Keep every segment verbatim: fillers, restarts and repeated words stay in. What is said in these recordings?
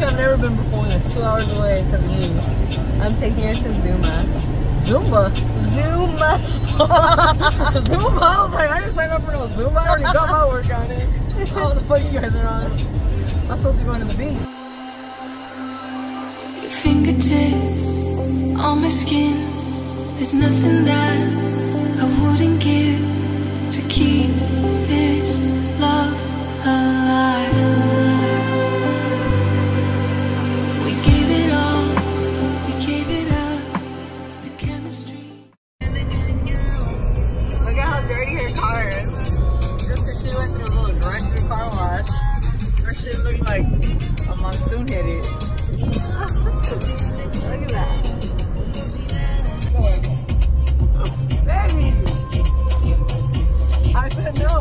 should have never been before this. Two hours away because of you. I'm taking her to Zuma. Zumba? Zuma. Zumba? I was like, I didn't sign up for no Zumba. I already got my work on it. Oh, what the fuck you guys are on? I'm supposed to be going to the beach. Your fingertips on my skin. There's nothing that I wouldn't give to keep this love alive. We gave it all, we gave it up, the chemistry. Look at how dirty her car is. Just because she went through a little drive-through car wash, her shit looks like a monsoon hit it. Look at that. Baby! I said no.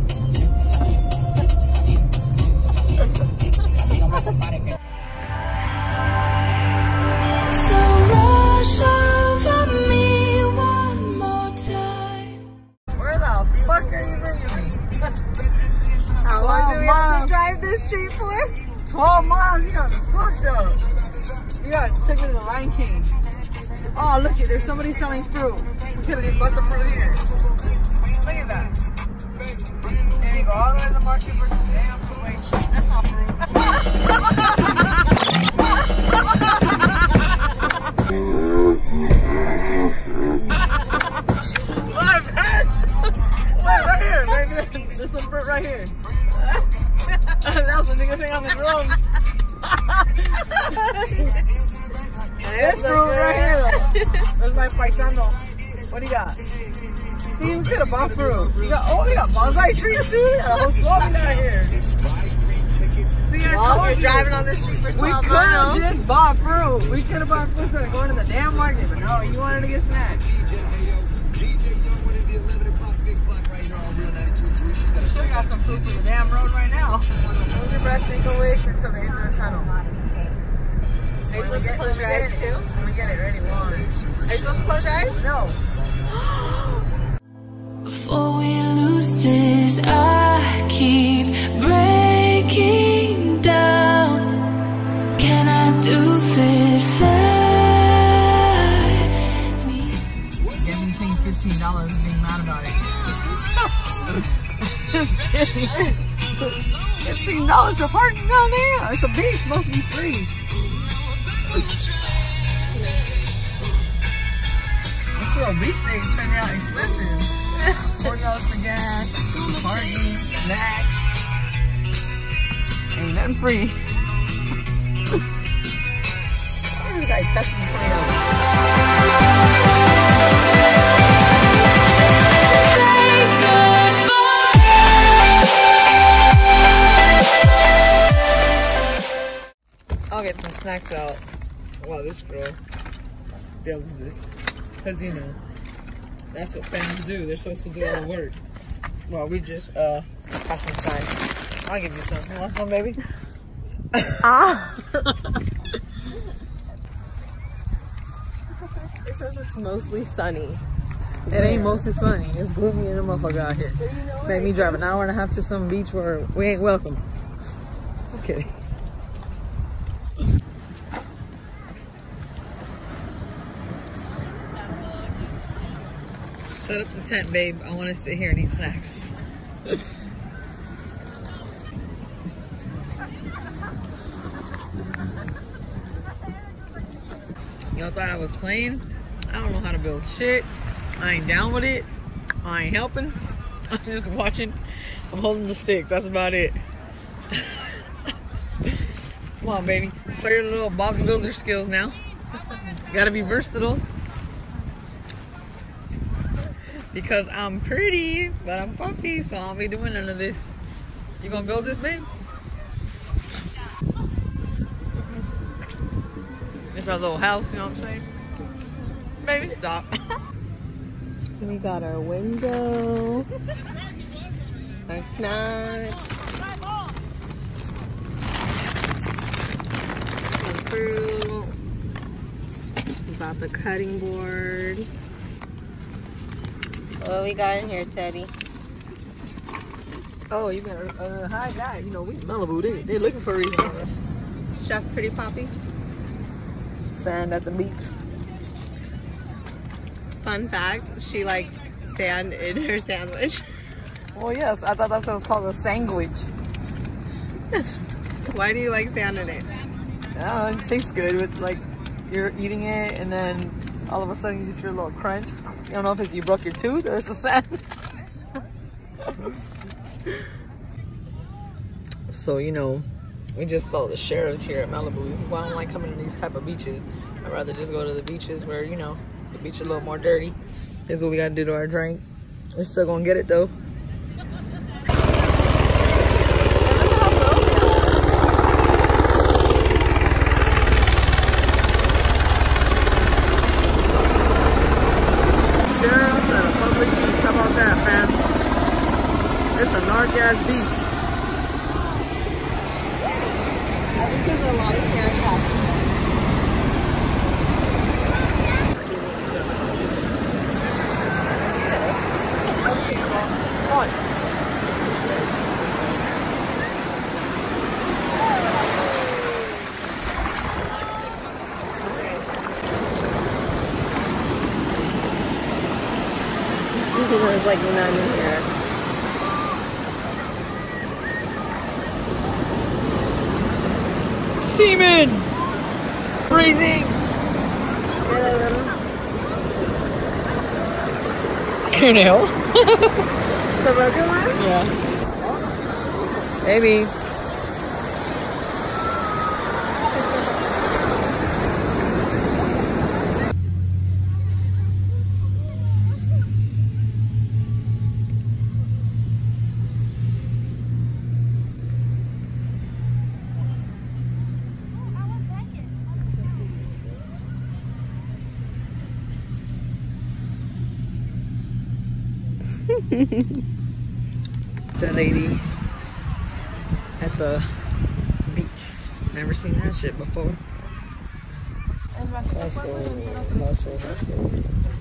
So rush over me one more time. Where the fuck are you bringing me? How long do we have Mom. to drive this street for? twelve miles, you got me fucked up. You gotta check me to the Lion King. Oh, look it, there's somebody selling fruit. We could've just bought the fruit here. Look at that. There you go, all the way to the market for some damn fruit. Wait, that's not fruit. My bad. Wait, right here, right here. There's some fruit right here. That was a nigga thing on the drums. There's fruit right here. That's my paisano. What do you got? See, we could have bought fruit. We got, oh, we got bonsai trees too. We got a whole swap out here. See, I Well, told you're you. driving on the street for We twelve could have miles. just bought fruit. We could have bought fruit instead of going to the damn market. But no, you wanted to get snacks. We should have got some food for the damn road right now. Hold your breath, take a wish until the end of the tunnel. Are you supposed to close your eyes too? Let me get it ready. One. Are you supposed to close your eyes? No. Before we lose this, I keep breaking down. Can I do this? I need Getting me paying fifteen dollars and being mad about it. Just kidding. fifteen dollars for parking down there. It's a beach, supposed to be free. This little beach thing turned out expensive. forty dollars for gas, parking, snacks. Ain't nothing free. This guy testing me twenty dollars. I'll get some snacks out. Wow, this girl builds this. Because, you know, that's what fans do. They're supposed to do all the work. Well, we just, uh, pass inside. I'll give you some. You want some, baby? Ah! It says it's mostly sunny. It ain't mostly sunny. It's gloomy and a motherfucker out here. Make me drive an hour and a half to some beach where we ain't welcome. Just kidding. Set up the tent, babe. I want to sit here and eat snacks. Y'all thought I was playing? I don't know how to build shit. I ain't down with it. I ain't helping. I'm just watching. I'm holding the sticks. That's about it. Come on, baby. Play your little Bob Builder skills now. Gotta be versatile. Because I'm pretty, but I'm puffy, so I won't be doing none of this. You gonna build this, babe? It's our little house, you know what I'm saying? Baby, stop. So we got our window, our snacks, some fruit. We got the cutting board. What we got in here, Teddy? Oh, you better uh, hide that. You know, we Malibu, they, they looking for a reason. Chef Pretty Poppy. Sand at the beach. Fun fact, she likes sand in her sandwich. Well, yes, I thought that's what it was called, a sandwich. Why do you like sand in it? I don't know, it just tastes good with like, you're eating it and then all of a sudden you just hear a little crunch. You don't know if it's you broke your tooth or it's the sand. So, you know, we just saw the sheriffs here at Malibu. This is why I don't like coming to these type of beaches. I'd rather just go to the beaches where, you know, the beach is a little more dirty. This is what we gotta do to our drink. We're still gonna get it though. Sheriffs at a public beach. How about that, fam? It's a narc ass beach. I think there's a lot of sand castles. There's like none here. Seaman! Freezing! Really little. Nail. The broken one? Yeah. Maybe. The lady at the beach. Never seen that shit before. Hustle, hustle, hustle.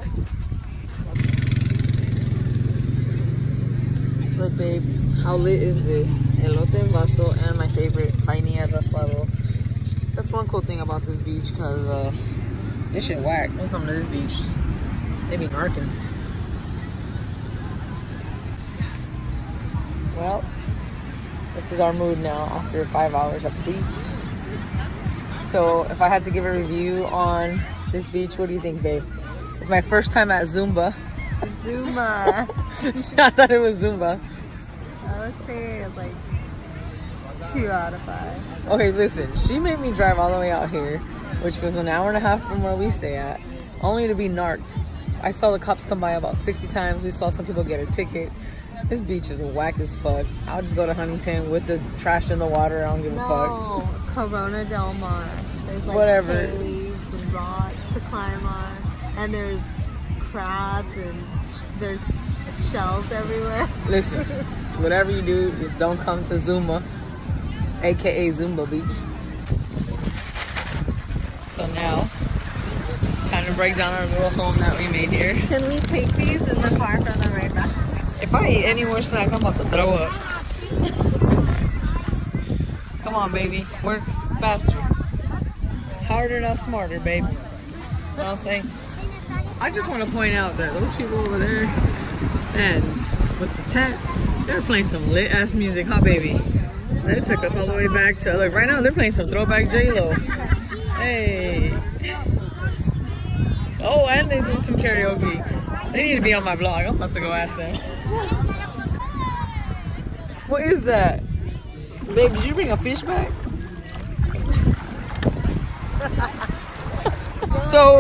Look, babe, how lit is this? Elote en vaso and my favorite, vainilla raspado. That's one cool thing about this beach, cause uh, this shit whack. Don't come to this beach. They be narking. Well, this is our mood now after five hours at the beach. So if I had to give a review on this beach, what do you think, babe? It's my first time at Zumba. Zuma. I thought it was Zumba. I would say like two out of five. Okay, listen, she made me drive all the way out here, which was an hour and a half from where we stay at, only to be narked. I saw the cops come by about sixty times. We saw some people get a ticket. This beach is whack as fuck. I'll just go to Huntington with the trash in the water. I don't give a no, fuck. No, Corona Del Mar. There's like Whatever. caves and rocks to climb on, and there's crabs and there's shells everywhere. Listen, whatever you do, just don't come to Zuma, aka Zumba Beach. So now, time to break down our little home that we made here. Can we take these in the car for the ride back? If I eat any more snacks, I'm about to throw up. Come on, baby. Work faster. Harder, not smarter, babe. You know what I'm saying? I just want to point out that those people over there, and with the tent, they're playing some lit ass music, huh, baby? They took us all the way back to, like, right now they're playing some throwback J-Lo. Hey. Oh, and they did some karaoke. They need to be on my blog. I'm about to go ask them. What is that? Babe, did you bring a fish back? So,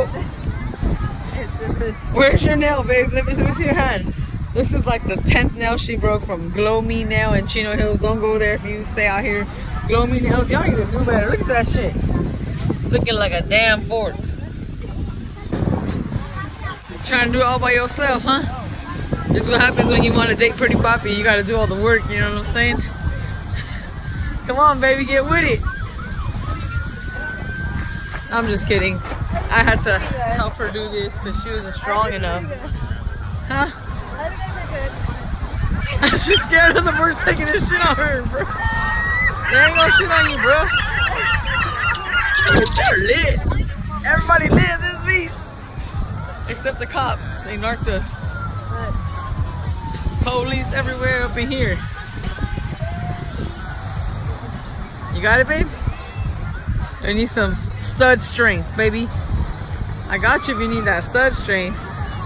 where's your nail, babe? Let me, let me see your hand. This is like the tenth nail she broke from Glow Me Nail in Chino Hills. Don't go there if you stay out here. Glow Me Nails, y'all need to do better. Look at that shit. Looking like a damn fork. Trying to do it all by yourself, huh? This is what happens when you want to date Pretty Poppy. You gotta do all the work, you know what I'm saying? Come on, baby, get with it. I'm just kidding. I had to help her do this because she wasn't strong enough. Huh? She's scared of the birds taking this shit on her, bro. They ain't gonna shit on you, bro. They're lit. Everybody lit at this beach. Except the cops. They narked us. Police everywhere up in here. You got it, babe? I need some stud strength, baby. I got you if you need that stud strength.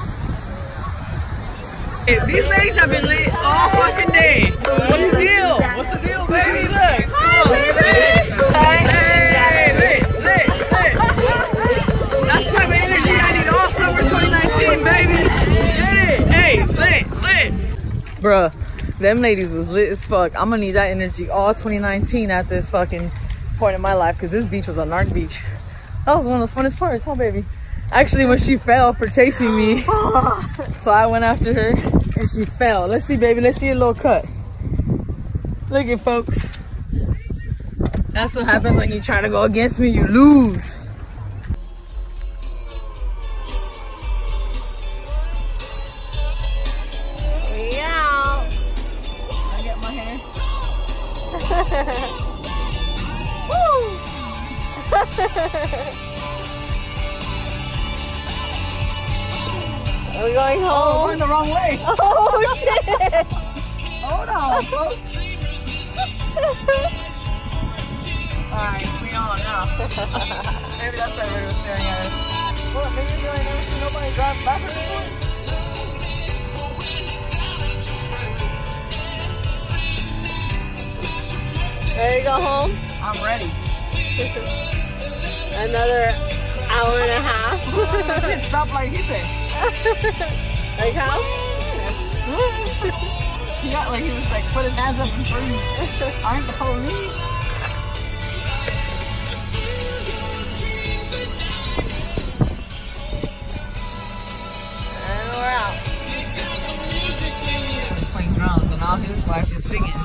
Hey, these ladies have been lit all fucking day. What's the deal? What's the deal, baby? Look. Hi, baby. Hey, lit, lit, lit. That's the type of energy I need all summer twenty nineteen, baby. Get it. Hey, lit, lit. Bruh, them ladies was lit as fuck. I'm gonna need that energy all twenty nineteen at this fucking point in my life, because this beach was a narc beach. That was one of the funnest parts, huh, baby? Actually, when she fell for chasing me, so I went after her and she fell. Let's see, baby. Let's see a little cut. Look at folks. That's what happens when you try to go against me. You lose. Yeah. I get my hair. Are we going home? Oh, we're in the wrong way. Oh shit! Hold on, folks. Alright, we on now. Maybe that's why everybody was staring at us. Well, maybe you ain't never seen nobody drive backwards before. Ready to go home? I'm ready. Another hour and a half. Stop like he said. Like how? He got like he was like put his hands up and freeze. Aren't the police? And we're out. He's playing drums and all his wife is singing.